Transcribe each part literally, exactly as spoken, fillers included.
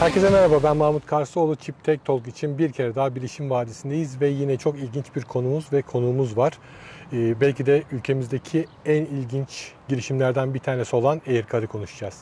Herkese merhaba, ben Mahmut Karsoğlu. Chip Tech Talk için bir kere daha Bilişim Vadisi'ndeyiz ve yine çok ilginç bir konumuz ve konuğumuz var. Ee, belki de ülkemizdeki en ilginç girişimlerden bir tanesi olan Aircar'ı konuşacağız.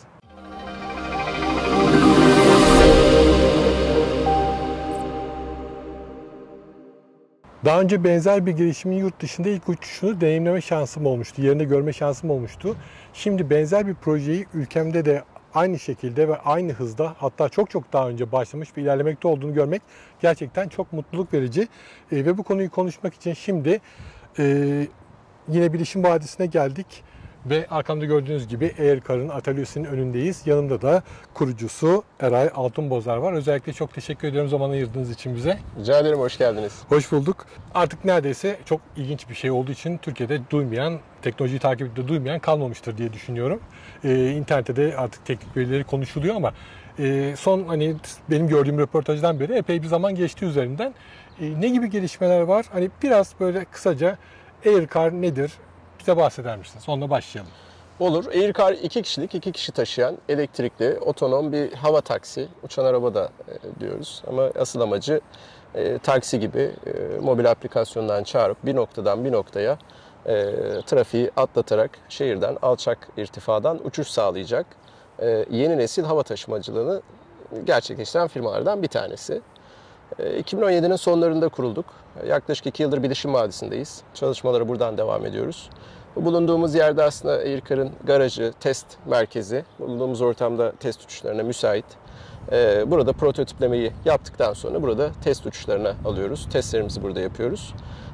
Daha önce benzer bir girişimin yurt dışında ilk uçuşunu deneyimleme şansım olmuştu, yerinde görme şansım olmuştu. Şimdi benzer bir projeyi ülkemde de aynı şekilde ve aynı hızda, hatta çok çok daha önce başlamış ve ilerlemekte olduğunu görmek gerçekten çok mutluluk verici. E, ve bu konuyu konuşmak için şimdi e, yine Bilişim Vadisi'ne geldik ve arkamda gördüğünüz gibi Aircar'ın atölyesinin önündeyiz. Yanımda da kurucusu Eray Altunbozar var. Özellikle çok teşekkür ediyorum zaman ayırdığınız için bize. Rica ederim, hoş geldiniz. Hoş bulduk. Artık neredeyse çok ilginç bir şey olduğu için Türkiye'de duymayan, teknolojiyi takipte duymayan kalmamıştır diye düşünüyorum. Ee, internette de artık teknik verileri konuşuluyor ama e, son hani benim gördüğüm röportajdan beri epey bir zaman geçti üzerinden. E, ne gibi gelişmeler var? Hani biraz böyle kısaca Aircar nedir? Bize bahseder misiniz? Onunla başlayalım. Olur. Aircar iki kişilik, iki kişi taşıyan elektrikli, otonom bir hava taksi. Uçan araba da e, diyoruz. Ama asıl amacı e, taksi gibi e, mobil aplikasyondan çağırıp bir noktadan bir noktaya e, trafiği atlatarak şehirden alçak irtifadan uçuş sağlayacak e, yeni nesil hava taşımacılığını gerçekleştiren firmalardan bir tanesi. E, iki bin on yedinin sonlarında kurulduk. Yaklaşık iki yıldır Bilişim Vadisi'ndeyiz. Çalışmalara buradan devam ediyoruz. Bulunduğumuz yerde aslında Aircar'ın garajı, test merkezi. Bulunduğumuz ortamda test uçuşlarına müsait. Burada prototiplemeyi yaptıktan sonra burada test uçuşlarına alıyoruz. Testlerimizi burada yapıyoruz.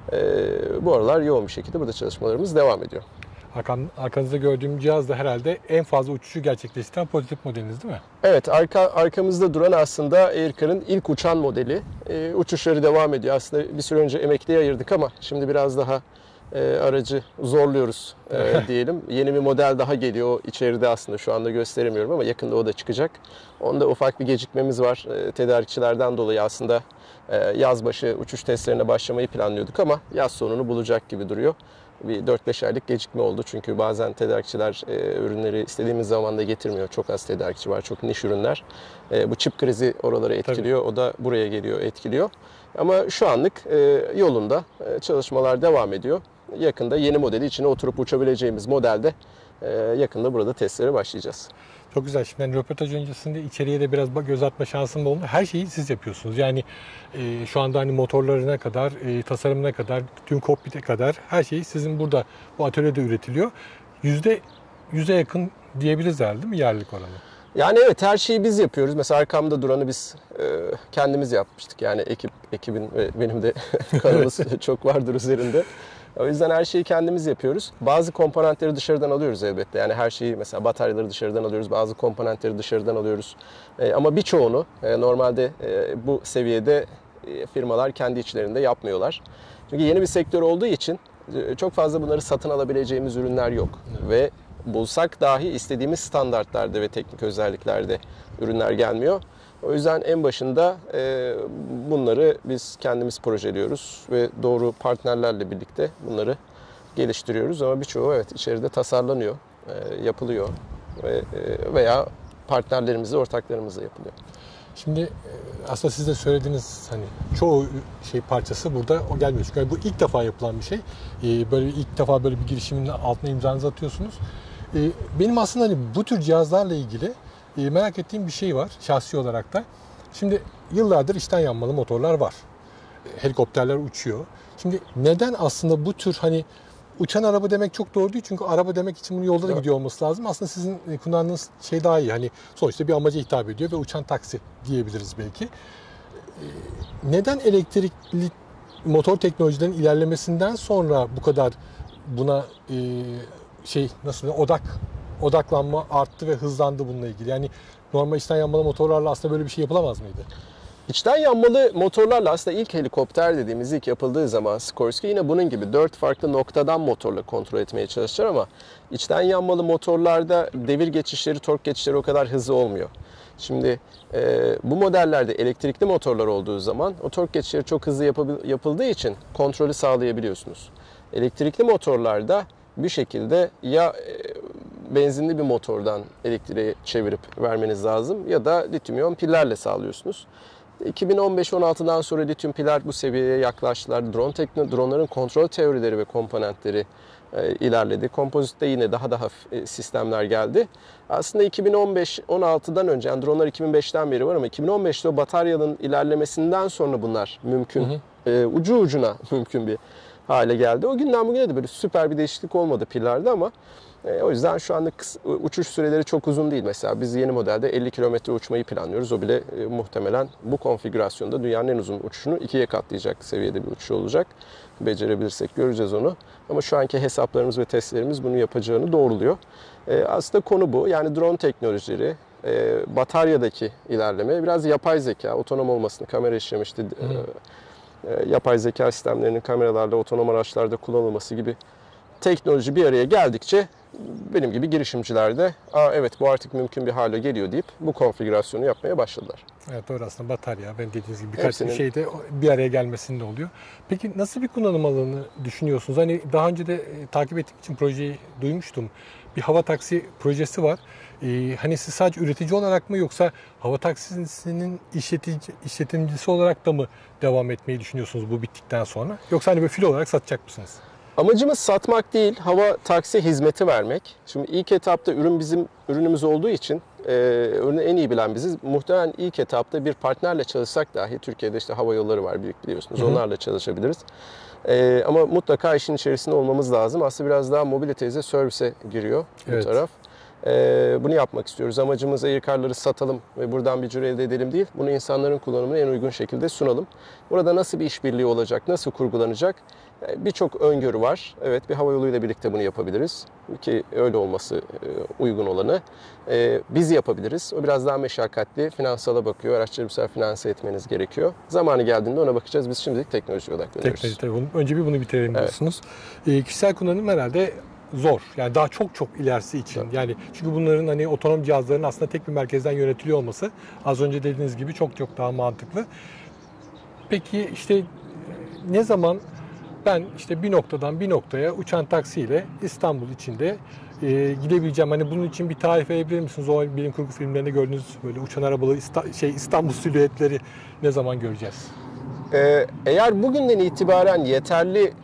Bu aralar yoğun bir şekilde burada çalışmalarımız devam ediyor. Arkan, arkanızda gördüğüm cihaz da herhalde en fazla uçuşu gerçekleştiren prototip modeliniz değil mi? Evet, arka, arkamızda duran aslında Aircar'ın ilk uçan modeli. E, uçuşları devam ediyor. Aslında bir süre önce emekliye ayırdık ama şimdi biraz daha e, aracı zorluyoruz e, diyelim. Yeni bir model daha geliyor. O içeride aslında şu anda gösteremiyorum ama yakında o da çıkacak. Onda ufak bir gecikmemiz var. E, tedarikçilerden dolayı aslında e, yaz başı uçuş testlerine başlamayı planlıyorduk ama yaz sonunu bulacak gibi duruyor. Bir dört beş aylık gecikme oldu çünkü bazen tedarikçiler e, ürünleri istediğimiz zaman da getirmiyor. Çok az tedarikçi var, çok niş ürünler. E, bu çip krizi oraları etkiliyor, Tabii. O da buraya geliyor, etkiliyor. Ama şu anlık e, yolunda e, çalışmalar devam ediyor. Yakında yeni modeli içine oturup uçabileceğimiz modelde e, yakında burada testlere başlayacağız. Çok güzel. Şimdi yani röportaj öncesinde içeriye de biraz göz atma şansım oldu. Her şeyi siz yapıyorsunuz. Yani e, şu anda hani motorlarına kadar, e, tasarımına kadar, tüm kokpite kadar her şey sizin burada bu atölyede üretiliyor. Yüzde yüze yakın diyebiliriz herhalde değil mi yerlilik oranı? Yani evet, her şeyi biz yapıyoruz. Mesela arkamda duranı biz e, kendimiz yapmıştık. Yani ekip, ekibin ve benim de kanımız çok vardır üzerinde. O yüzden her şeyi kendimiz yapıyoruz. Bazı komponentleri dışarıdan alıyoruz elbette. Yani her şeyi, mesela bataryaları dışarıdan alıyoruz, bazı komponentleri dışarıdan alıyoruz. E, ama birçoğunu e, normalde e, bu seviyede e, firmalar kendi içlerinde yapmıyorlar. Çünkü yeni bir sektör olduğu için e, çok fazla bunları satın alabileceğimiz ürünler yok. Evet. Ve bulsak dahi istediğimiz standartlarda ve teknik özelliklerde ürünler gelmiyor. O yüzden en başında e, bunları biz kendimiz projeliyoruz ve doğru partnerlerle birlikte bunları geliştiriyoruz. Ama birçoğu evet içeride tasarlanıyor, e, yapılıyor ve e, veya partnerlerimizle, ortaklarımızla yapılıyor. Şimdi aslında siz de söylediğiniz hani çoğu şey parçası burada o gelmiyor. Çünkü bu ilk defa yapılan bir şey. Böyle ilk defa böyle bir girişimin altına imzanızı atıyorsunuz. Benim aslında hani bu tür cihazlarla ilgili merak ettiğim bir şey var şahsi olarak da. Şimdi yıllardır içten yanmalı motorlar var. Helikopterler uçuyor. Şimdi neden aslında bu tür hani uçan araba demek çok doğru değil çünkü araba demek için bunun yolda da gidiyor olması lazım. Aslında sizin kullandığınız şey daha iyi. Hani sonuçta bir amaca hitap ediyor ve uçan taksi diyebiliriz belki. Neden elektrikli motor teknolojilerin ilerlemesinden sonra bu kadar buna şey nasıl odak odaklanma arttı ve hızlandı bununla ilgili? Yani normal içten yanmalı motorlarla aslında böyle bir şey yapılamaz mıydı? İçten yanmalı motorlarla aslında ilk helikopter dediğimiz ilk yapıldığı zaman Sikorsky yine bunun gibi dört farklı noktadan motorla kontrol etmeye çalışır ama içten yanmalı motorlarda devir geçişleri, tork geçişleri o kadar hızlı olmuyor. Şimdi e, bu modellerde elektrikli motorlar olduğu zaman o tork geçişleri çok hızlı yapıldığı için kontrolü sağlayabiliyorsunuz. Elektrikli motorlarda bir şekilde ya benzinli bir motordan elektriği çevirip vermeniz lazım ya da lityum iyon pillerle sağlıyorsunuz. iki bin on beş on altıdan sonra lityum piller bu seviyeye yaklaştılar. Drone tekno, dronların kontrol teorileri ve komponentleri e, ilerledi. Kompozitte yine daha da hafif e, sistemler geldi. Aslında iki bin on beş on altıdan önce, yani dronlar iki bin beşten beri var ama iki bin on beşte o bataryanın ilerlemesinden sonra bunlar mümkün. Hı hı. E, ucu ucuna mümkün bir hale geldi. O günden bugüne de böyle süper bir değişiklik olmadı pillerde ama E, o yüzden şu anda uçuş süreleri çok uzun değil. Mesela biz yeni modelde elli kilometre uçmayı planlıyoruz. O bile e, muhtemelen bu konfigürasyonda dünyanın en uzun uçuşunu ikiye katlayacak seviyede bir uçuş olacak. Becerebilirsek göreceğiz onu. Ama şu anki hesaplarımız ve testlerimiz bunu yapacağını doğruluyor. E, aslında konu bu. Yani drone teknolojileri, e, bataryadaki ilerleme, biraz yapay zeka, otonom olmasını, kamera işlemişti. E, e, yapay zeka sistemlerinin kameralarda, otonom araçlarda kullanılması gibi teknoloji bir araya geldikçe benim gibi girişimciler de Aa, evet bu artık mümkün bir hale geliyor deyip bu konfigürasyonu yapmaya başladılar. Evet, doğru, aslında batarya, ben dediğiniz gibi birkaç Hepsinin... bir şey de bir araya gelmesinde oluyor. Peki nasıl bir kullanım alanı düşünüyorsunuz? Hani daha önce de e, takip ettiğim için projeyi duymuştum. Bir hava taksi projesi var. Ee, hani siz sadece üretici olarak mı yoksa hava taksisinin işletici, işletimcisi olarak da mı devam etmeyi düşünüyorsunuz bu bittikten sonra? Yoksa hani böyle fil olarak satacak mısınız? Amacımız satmak değil, hava taksi hizmeti vermek. Şimdi ilk etapta ürün bizim ürünümüz olduğu için e, ürünü en iyi bilen biziz. Muhtemelen ilk etapta bir partnerle çalışsak dahi, Türkiye'de işte hava yolları var biliyorsunuz, hı hı. onlarla çalışabiliriz. E, ama mutlaka işin içerisinde olmamız lazım. Aslında biraz daha mobiliteze, servise giriyor evet. bu taraf. E, bunu yapmak istiyoruz. Amacımız Aircar'ları satalım ve buradan bir ciro elde edelim değil. Bunu insanların kullanımına en uygun şekilde sunalım. Burada nasıl bir işbirliği olacak, nasıl kurgulanacak? Birçok öngörü var. Evet, bir hava yoluyla birlikte bunu yapabiliriz. Ki öyle olması uygun olanı. Biz yapabiliriz. O biraz daha meşakkatli. Finansala bakıyor. Araçları bir sefer finanse etmeniz gerekiyor. Zamanı geldiğinde ona bakacağız. Biz şimdilik teknolojiye odaklanıyoruz. Teknoloji, tabii. Önce bir bunu bitirelim evet. diyorsunuz. E, kişisel kullanım herhalde zor. Yani daha çok çok ilerisi için. Evet. Yani çünkü bunların hani otonom cihazların aslında tek bir merkezden yönetiliyor olması az önce dediğiniz gibi çok çok daha mantıklı. Peki işte ne zaman ben işte bir noktadan bir noktaya uçan taksiyle İstanbul içinde e, gidebileceğim. Hani bunun için bir tarif verebilir misiniz? O bilim kurgu filmlerinde gördüğünüz böyle uçan arabalı İsta- şey İstanbul silüetleri ne zaman göreceğiz? Ee, eğer bugünden itibaren yeterli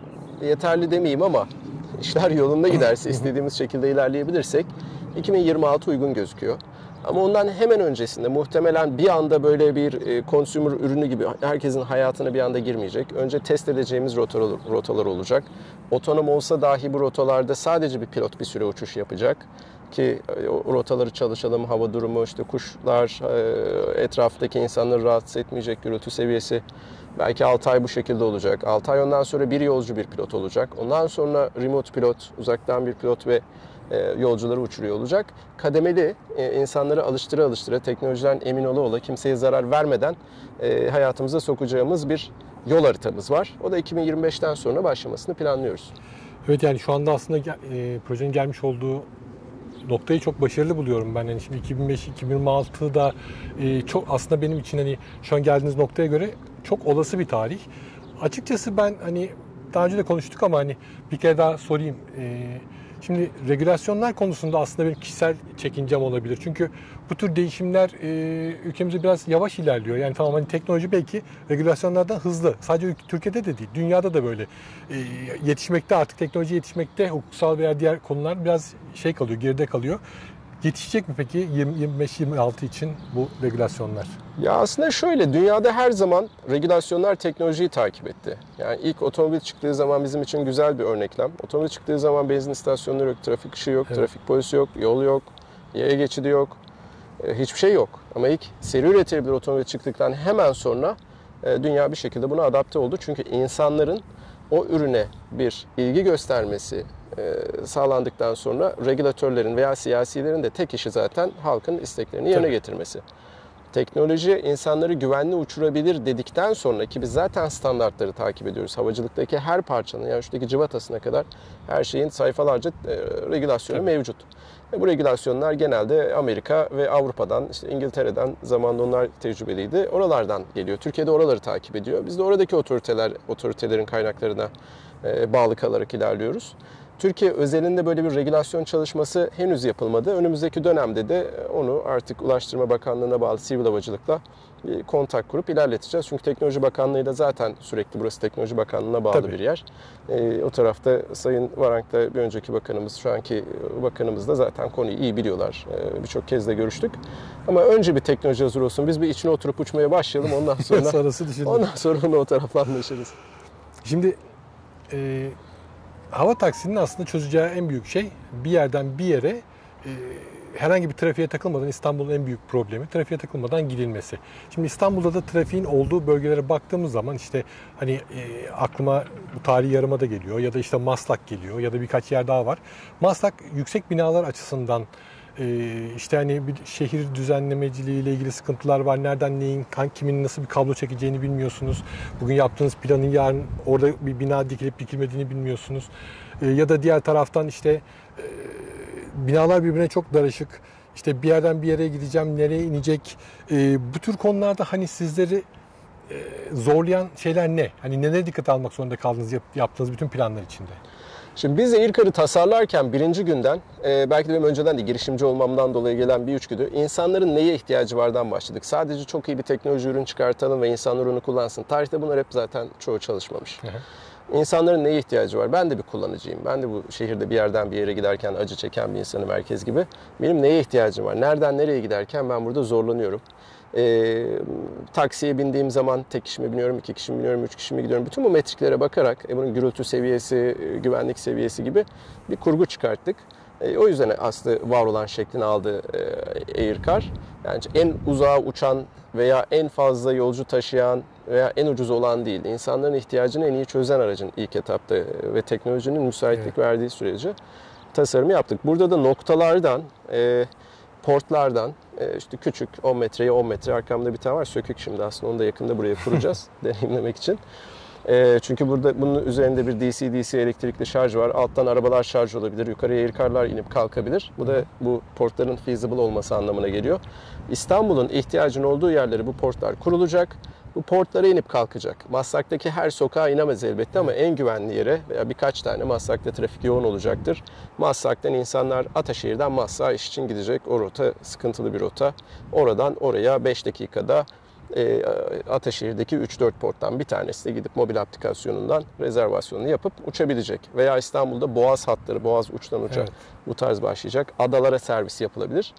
yeterli demeyeyim ama işler yolunda giderse, istediğimiz şekilde ilerleyebilirsek iki bin yirmi altı uygun gözüküyor. Ama ondan hemen öncesinde muhtemelen bir anda böyle bir e, consumer ürünü gibi herkesin hayatına bir anda girmeyecek. Önce test edeceğimiz rotalar, rotalar olacak. Otonom olsa dahi bu rotalarda sadece bir pilot bir süre uçuş yapacak. Ki e, o rotaları çalışalım, hava durumu, işte kuşlar, e, etraftaki insanları rahatsız etmeyecek gürültü seviyesi. Belki altı ay bu şekilde olacak. altı ay ondan sonra bir yolcu bir pilot olacak. Ondan sonra remote pilot, uzaktan bir pilot ve yolcuları uçuruyor olacak. Kademeli insanları alıştıra alıştıra, teknolojiden emin ola ola, kimseye zarar vermeden hayatımıza sokacağımız bir yol haritamız var. O da iki bin yirmi beşten sonra başlamasını planlıyoruz. Evet, yani şu anda aslında e, projenin gelmiş olduğu noktayı çok başarılı buluyorum ben. Yani şimdi iki bin beş iki bin yirmi altıda e, çok aslında benim için hani şu an geldiğiniz noktaya göre çok olası bir tarih. Açıkçası ben hani daha önce de konuştuk ama hani bir kere daha sorayım. E, Şimdi regülasyonlar konusunda aslında benim kişisel çekincem olabilir. Çünkü bu tür değişimler e, ülkemizde biraz yavaş ilerliyor. Yani tamam hani teknoloji belki regülasyonlardan hızlı. Sadece Türkiye'de de değil, dünyada da böyle. E, yetişmekte artık teknoloji yetişmekte hukuksal veya diğer konular biraz şey kalıyor, geride kalıyor. Yetişecek mi peki yirmi yirmi beş yirmi altı için bu regülasyonlar? Ya aslında şöyle, dünyada her zaman regülasyonlar teknolojiyi takip etti. Yani ilk otomobil çıktığı zaman bizim için güzel bir örneklem. Otomobil çıktığı zaman benzin istasyonları yok, trafik ışığı yok, evet. trafik polisi yok, yol yok, yaya geçidi yok, hiçbir şey yok. Ama ilk seri üretilebilir otomobil çıktıktan hemen sonra dünya bir şekilde buna adapte oldu. Çünkü insanların o ürüne bir ilgi göstermesi sağlandıktan sonra regülatörlerin veya siyasilerin de tek işi zaten halkın isteklerini yerine Tabii. getirmesi. Teknoloji insanları güvenli uçurabilir dedikten sonra, ki biz zaten standartları takip ediyoruz. Havacılıktaki her parçanın, yani şuradaki cıvatasına kadar her şeyin sayfalarca e, regülasyonu Tabii. mevcut. Ve bu regülasyonlar genelde Amerika ve Avrupa'dan, işte İngiltere'den, zamanında onlar tecrübeliydi. Oralardan geliyor. Türkiye'de oraları takip ediyor. Biz de oradaki otoriteler, otoritelerin kaynaklarına e, bağlı kalarak ilerliyoruz. Türkiye özelinde böyle bir regülasyon çalışması henüz yapılmadı. Önümüzdeki dönemde de onu artık Ulaştırma Bakanlığı'na bağlı sivil havacılıkla bir kontak kurup ilerleteceğiz. Çünkü Teknoloji Bakanlığı da zaten sürekli burası Teknoloji Bakanlığı'na bağlı Tabii. bir yer. E, o tarafta Sayın Varank da bir önceki bakanımız, şu anki bakanımız da zaten konuyu iyi biliyorlar. E, Birçok kez de görüştük. Ama önce bir teknoloji hazır olsun. Biz bir içine oturup uçmaya başlayalım. Ondan sonra ondan sonra onu o tarafla anlaşırız. Şimdi e, hava taksinin aslında çözeceği en büyük şey bir yerden bir yere e, herhangi bir trafiğe takılmadan, İstanbul'un en büyük problemi trafiğe takılmadan gidilmesi. Şimdi İstanbul'da da trafiğin olduğu bölgelere baktığımız zaman işte hani e, aklıma bu tarihi yarımada geliyor ya da işte Maslak geliyor ya da birkaç yer daha var. Maslak yüksek binalar açısından e, işte hani bir şehir düzenlemeciliği ile ilgili sıkıntılar var. Nereden neyin, kimin nasıl bir kablo çekeceğini bilmiyorsunuz. Bugün yaptığınız planın yarın orada bir bina dikilip dikilmediğini bilmiyorsunuz. E, ya da diğer taraftan işte e, binalar birbirine çok darışık. İşte bir yerden bir yere gideceğim, nereye inecek? E, bu tür konularda hani sizleri e, zorlayan şeyler ne? Hani nelere dikkat almak zorunda kaldınız yap, yaptığınız bütün planlar içinde? Şimdi biz Aircar'ı tasarlarken birinci günden, e, belki de benim önceden de girişimci olmamdan dolayı gelen bir içgüdü, insanların neye ihtiyacı vardan başladık. Sadece çok iyi bir teknoloji ürün çıkartalım ve insanlar onu kullansın. Tarihte bunlar hep zaten çoğu çalışmamış. Hı hı. İnsanların neye ihtiyacı var? Ben de bir kullanıcıyım. Ben de bu şehirde bir yerden bir yere giderken acı çeken bir insanım herkes gibi. Benim neye ihtiyacım var? Nereden nereye giderken ben burada zorlanıyorum. E, taksiye bindiğim zaman tek kişi mi biniyorum, iki kişi mi biniyorum, üç kişi mi gidiyorum? Bütün bu metriklere bakarak e, bunun gürültü seviyesi, e, güvenlik seviyesi gibi bir kurgu çıkarttık. E, o yüzden aslında var olan şeklini aldı e, Aircar. Yani en uzağa uçan veya en fazla yolcu taşıyan veya en ucuz olan değil. İnsanların ihtiyacını en iyi çözen aracın ilk etapta ve teknolojinin müsaitlik evet. verdiği sürece tasarımı yaptık. Burada da noktalardan, e, portlardan, e, işte küçük on metreye on metre, arkamda bir tane var sökük şimdi aslında onu da yakında buraya kuracağız deneyimlemek için. E, çünkü burada bunun üzerinde bir D C D C elektrikli şarj var. Alttan arabalar şarj olabilir, yukarıya Aircar'lar inip kalkabilir. Bu da bu portların feasible olması anlamına geliyor. İstanbul'un ihtiyacının olduğu yerlere bu portlar kurulacak. Bu portlara inip kalkacak. Maslak'taki her sokağa inemez elbette ama en güvenli yere veya birkaç tane Maslak'ta trafik yoğun olacaktır. Maslak'tan insanlar Ataşehir'den Maslak'a iş için gidecek. O rota sıkıntılı bir rota. Oradan oraya beş dakikada e, Ataşehir'deki üç dört porttan bir tanesi de gidip mobil aplikasyonundan rezervasyonunu yapıp uçabilecek. Veya İstanbul'da Boğaz hatları, Boğaz uçtan uca evet. bu tarz başlayacak. Adalara servis yapılabilir.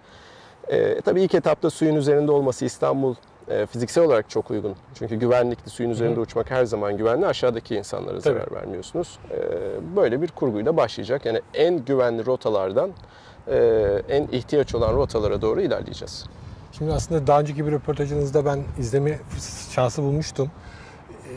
E, tabii ilk etapta suyun üzerinde olması İstanbul e, fiziksel olarak çok uygun. Çünkü güvenlikli, suyun üzerinde Hı. uçmak her zaman güvenli. Aşağıdaki insanlara zarar Tabii. vermiyorsunuz. E, böyle bir kurguyla başlayacak. Yani en güvenli rotalardan e, en ihtiyaç olan rotalara doğru ilerleyeceğiz. Şimdi aslında daha önceki bir röportajınızda ben izleme şansı bulmuştum. E,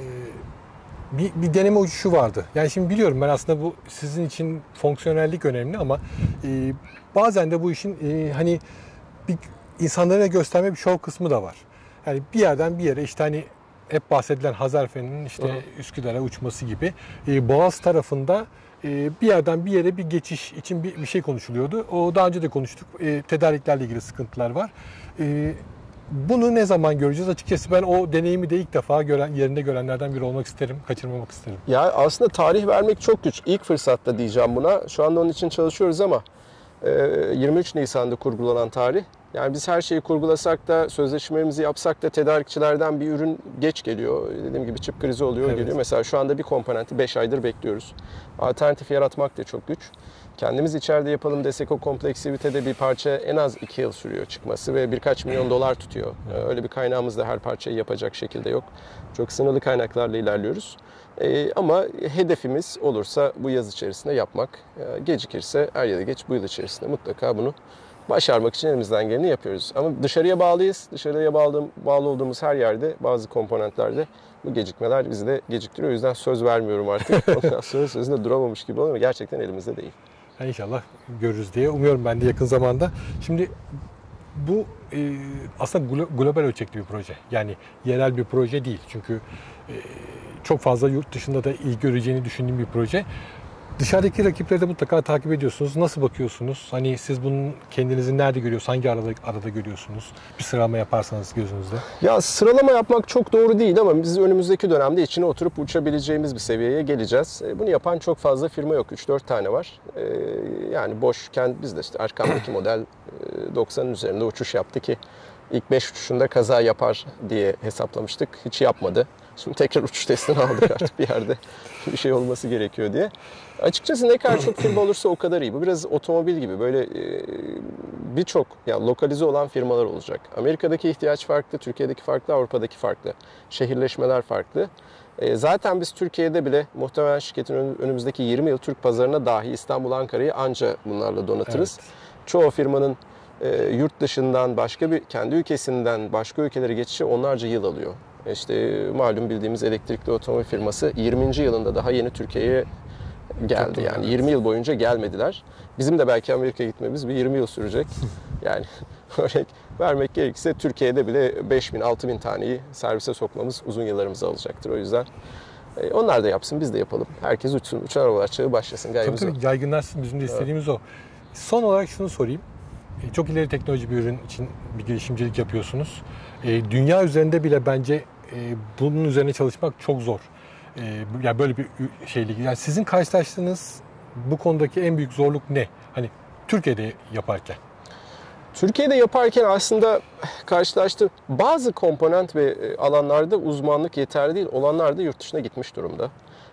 bir, bir deneme uçuşu vardı. Yani şimdi biliyorum ben aslında bu sizin için fonksiyonellik önemli ama e, bazen de bu işin e, hani bir insanlara gösterme bir şov kısmı da var. Yani bir yerden bir yere işte hani hep bahsedilen Hazarfen'in işte Hı. Üsküdar'a uçması gibi e, Boğaz tarafında e, bir yerden bir yere bir geçiş için bir, bir şey konuşuluyordu. O daha önce de konuştuk. E, tedariklerle ilgili sıkıntılar var. E, bunu ne zaman göreceğiz? Açıkçası ben o deneyimi de ilk defa gören, yerinde görenlerden biri olmak isterim. Kaçırmamak isterim. Ya aslında tarih vermek çok güç. İlk fırsatta diyeceğim buna. Şu anda onun için çalışıyoruz ama yirmi üç Nisan'da kurgulanan tarih. Yani biz her şeyi kurgulasak da, sözleşmemizi yapsak da tedarikçilerden bir ürün geç geliyor. Dediğim gibi çip krizi oluyor, evet. geliyor. Mesela şu anda bir komponenti beş aydır bekliyoruz. Alternatif yaratmak da çok güç. Kendimiz içeride yapalım desek o kompleksivitede bir parça en az iki yıl sürüyor çıkması ve birkaç milyon dolar tutuyor. Öyle bir kaynağımız da her parçayı yapacak şekilde yok. Çok sınırlı kaynaklarla ilerliyoruz. Ee, ama hedefimiz olursa bu yaz içerisinde yapmak. Ee, gecikirse er ya da geç bu yıl içerisinde mutlaka bunu başarmak için elimizden geleni yapıyoruz. Ama dışarıya bağlıyız. Dışarıya bağlı, bağlı olduğumuz her yerde bazı komponentlerde bu gecikmeler bizi de geciktiriyor. O yüzden söz vermiyorum artık. Ondan sonra sözünde duramamış gibi oluyor ama gerçekten elimizde değil. Yani İnşallah görürüz diye umuyorum ben de yakın zamanda. Şimdi bu e, aslında global ölçekli bir proje. Yani yerel bir proje değil. Çünkü e, çok fazla yurt dışında da ilgi göreceğini düşündüğüm bir proje. Dışarıdaki rakipleri de mutlaka takip ediyorsunuz. Nasıl bakıyorsunuz? Hani siz bunun kendinizi nerede görüyorsunuz? Hangi arada, arada görüyorsunuz? Bir sıralama yaparsanız gözünüzde. Ya sıralama yapmak çok doğru değil ama biz önümüzdeki dönemde içine oturup uçabileceğimiz bir seviyeye geleceğiz. Bunu yapan çok fazla firma yok. üç dört tane var. Yani boşken biz de işte arkamdaki model doksanın üzerinde uçuş yaptı ki ilk beş uçuşunda kaza yapar diye hesaplamıştık. Hiç yapmadı. Şimdi tekrar uçuş testini aldık artık bir yerde bir şey olması gerekiyor diye. Açıkçası ne kadar çok firma olursa o kadar iyi. Bu biraz otomobil gibi böyle birçok yani lokalize olan firmalar olacak. Amerika'daki ihtiyaç farklı, Türkiye'deki farklı, Avrupa'daki farklı. Şehirleşmeler farklı. Zaten biz Türkiye'de bile muhtemelen şirketin önümüzdeki yirmi yıl Türk pazarına dahi İstanbul, Ankara'yı anca bunlarla donatırız. Evet. Çoğu firmanın yurt dışından başka bir kendi ülkesinden başka ülkelere geçişi onlarca yıl alıyor. İşte malum bildiğimiz elektrikli otomobil firması yirminci yılında daha yeni Türkiye'ye geldi. Yani yirmi yıl boyunca gelmediler. Bizim de belki Amerika'ya gitmemiz bir yirmi yıl sürecek. Yani örnek vermek gerekirse Türkiye'de bile beş bin altı bin taneyi servise sokmamız uzun yıllarımızı alacaktır. O yüzden onlar da yapsın, biz de yapalım. Herkes uçsun, uçan arabalar çağı başlasın. Tabii tabii yaygınlaşsın, bizim de istediğimiz evet. o. Son olarak şunu sorayım. Çok ileri teknoloji bir ürün için bir girişimcilik yapıyorsunuz. Dünya üzerinde bile bence bunun üzerine çalışmak çok zor. Yani böyle bir şeyle. Yani sizin karşılaştığınız bu konudaki en büyük zorluk ne? Hani Türkiye'de yaparken. Türkiye'de yaparken aslında karşılaştığım bazı komponent ve alanlarda uzmanlık yeterli değil. Olanlar da yurt dışına gitmiş durumda.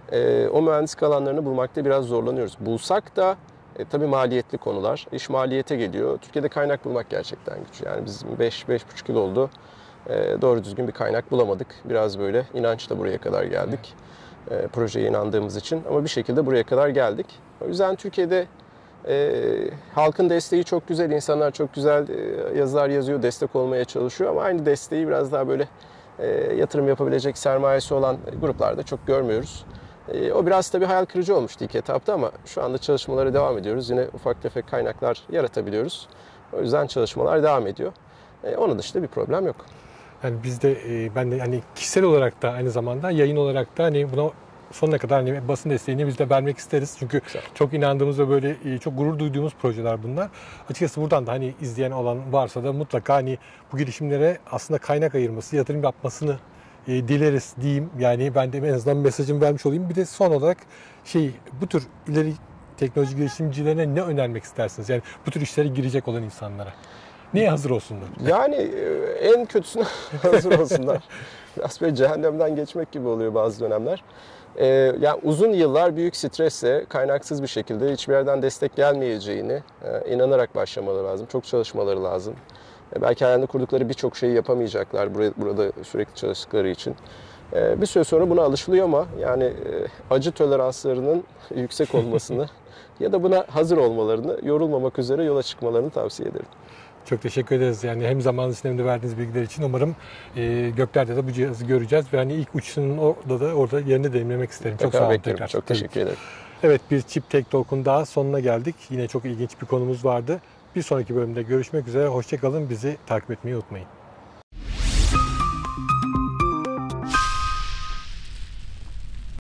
O mühendislik alanlarını bulmakta biraz zorlanıyoruz. Bulsak da E, tabii maliyetli konular. İş maliyete geliyor. Türkiye'de kaynak bulmak gerçekten güç. Yani biz beş beş buçuk yıl oldu. E, doğru düzgün bir kaynak bulamadık. Biraz böyle inançla buraya kadar geldik. E, projeye inandığımız için. Ama bir şekilde buraya kadar geldik. O yüzden Türkiye'de e, halkın desteği çok güzel. İnsanlar çok güzel e, yazılar yazıyor. Destek olmaya çalışıyor. Ama aynı desteği biraz daha böyle e, yatırım yapabilecek sermayesi olan gruplarda çok görmüyoruz. O biraz tabii hayal kırıcı olmuştu ilk etapta ama şu anda çalışmalara devam ediyoruz. Yine ufak tefek kaynaklar yaratabiliyoruz. O yüzden çalışmalar devam ediyor. Onun dışında bir problem yok. Yani biz de ben de hani kişisel olarak da aynı zamanda yayın olarak da hani buna sonuna kadar hani basın desteğini biz de vermek isteriz. Çünkü Güzel. çok inandığımız ve böyle çok gurur duyduğumuz projeler bunlar. Açıkçası buradan da hani izleyen olan varsa da mutlaka hani bu girişimlere aslında kaynak ayırması, yatırım yapmasını E, dileriz diyeyim. Yani ben de en azından mesajımı vermiş olayım. Bir de son olarak şey bu tür ileri teknoloji girişimcilerine ne önermek istersiniz? Yani bu tür işlere girecek olan insanlara. Neye hazır olsunlar? Yani en kötüsüne hazır olsunlar. Biraz böyle cehennemden geçmek gibi oluyor bazı dönemler. Ee, yani uzun yıllar büyük stresle kaynaksız bir şekilde hiçbir yerden destek gelmeyeceğini e, inanarak başlamaları lazım. Çok çalışmaları lazım. Belki hayalini kurdukları birçok şeyi yapamayacaklar burada sürekli çalıştıkları için. Bir süre sonra buna alışılıyor ama yani acı toleranslarının yüksek olmasını ya da buna hazır olmalarını, yorulmamak üzere yola çıkmalarını tavsiye ederim. Çok teşekkür ederiz. Yani hem zamanınızın hem de verdiğiniz bilgiler için umarım e, göklerde de bu cihazı göreceğiz ve hani ilk uçuşunun orada da orada yerini deneyimlemek isterim. Çok sağ olun tekrar. Çok teşekkür ederim. Evet, bir Chip Tech Talk'un daha sonuna geldik. Yine çok ilginç bir konumuz vardı. Bir sonraki bölümde görüşmek üzere. Hoşça kalın. Bizi takip etmeyi unutmayın.